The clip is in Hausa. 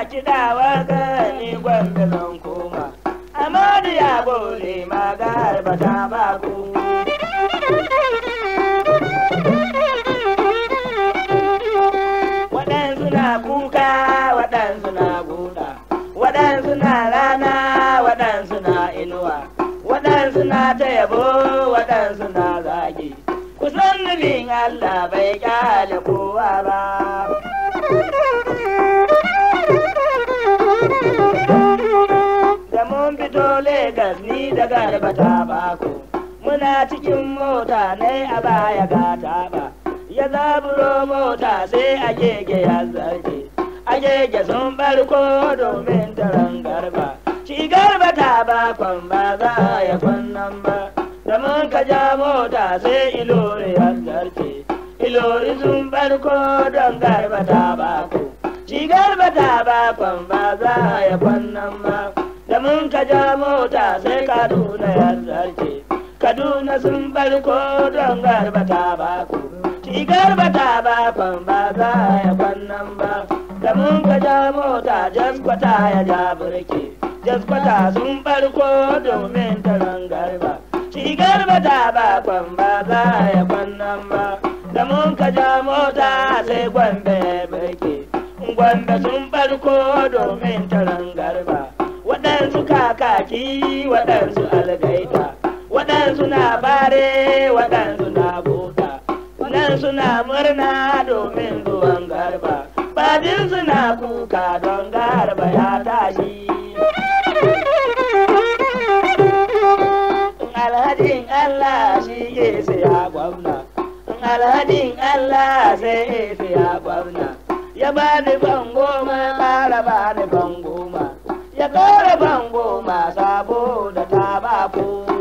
kiɗa waka ni gwamna zan koma. Amadu ya gode ma garba ta baku. Waɗansu na kuka, waɗansu na guda, waɗansu na rana, waɗansu na inuwa, waɗansu na ta yabo, waɗansu na zagi. Kusan nufin Allah bai kyale kowa ba. Da mun fito Legas ni da garba ta baku, muna cikin mota ne a baya ga taɓa. Ya zaburo mota sai a gege ya zarce, a gege sun barko domin taron garba. Shi garba ta bakon ba za ya kwannan ba, da mun ka ja mota sai Ilori ya zarce, Ilori sun barko don garba ta bako. Shi garba ta bakon ba za ya kwannan ba, da mun ka ja mota sai Kaduna ya zarce, Kaduna sun barko don garba ta bako. Shi garba ta bakon ba za ya kwannan ba, da mun ka ja mota jaskwata ya ja burke, jaskwata sun barko domin taron garba. Shi garba ta bakon ba za ya kwannan ba, da mun ka ja mota sai Gombe ya burke, Gombe sun barko domin taron garba. Waɗansu kakaki, waɗansu algaita, waɗansu na bare, waɗansu na buta, waɗansu na murna domin zuwan garba, badin suna kuka don garba ya tashi. Alhajin Allah shi ke siya gwamna, alhajin Allah sai ya siya gwamna. Ya bani ban goma, ƙara bani ban goma, ya ƙara ban goma saboda ta baku.